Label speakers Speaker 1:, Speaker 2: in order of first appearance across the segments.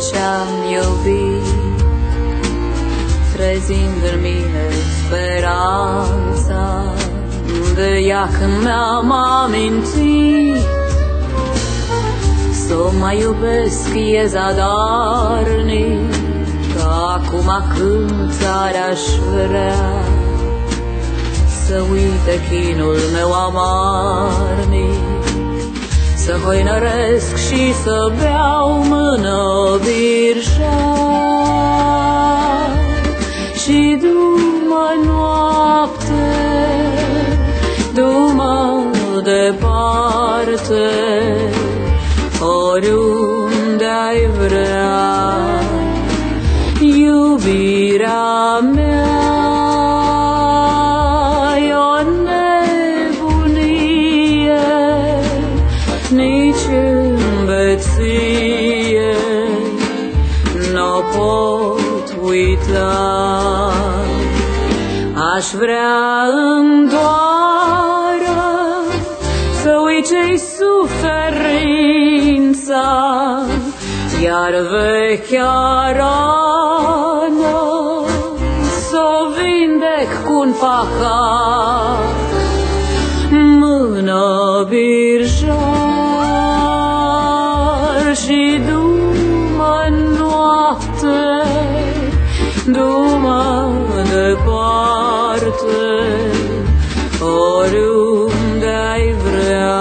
Speaker 1: ce-am iubit, trezind în mine speranța de ea când mi-am amintit. Să mai iubesc e zadarnic, acum când ți-ar-aș vrea să uite chinul meu amarnic, să hoinăresc și să beau mână birja. Și du-mă noapte, du-mă departe, oriunde ai vrea, iubirea mea. E o nebunie, nici îmbeție n-o pot uita. Aș vrea în doară să uit ce-i suferința, iar vechea rană s-o vindec cu-n pahar, mână birjar. Și du-mă noapte, du-mă departe, oriunde ai vrea.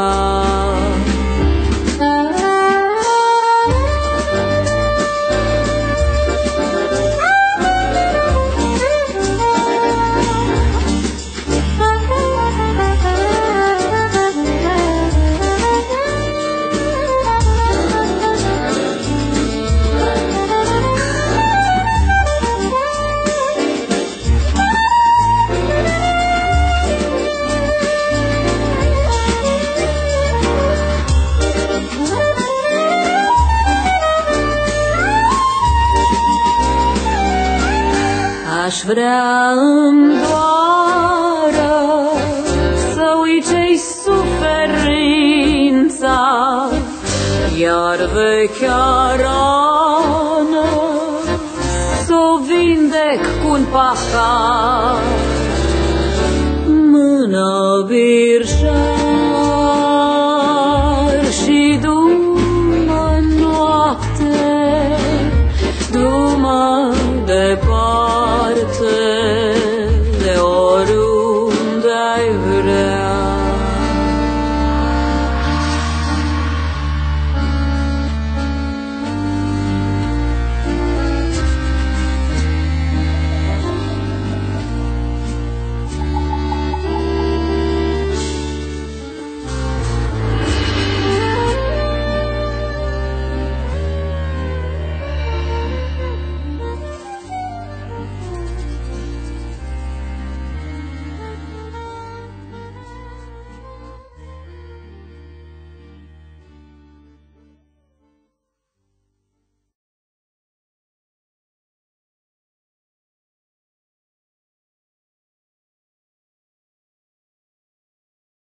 Speaker 1: Aș vrea în doară să uit ce-i suferința, iar vechea rană s-o vindec cu-n pahar, mână birja.